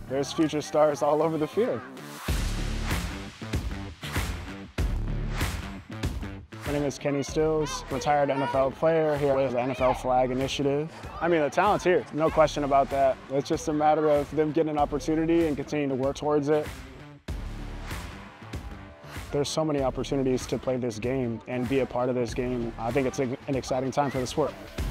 There's future stars all over the field. My name is Kenny Stills, retired NFL player here with the NFL Flag Initiative. I mean, the talent's here, no question about that. It's just a matter of them getting an opportunity and continuing to work towards it. There's so many opportunities to play this game and be a part of this game. I think it's an exciting time for the sport.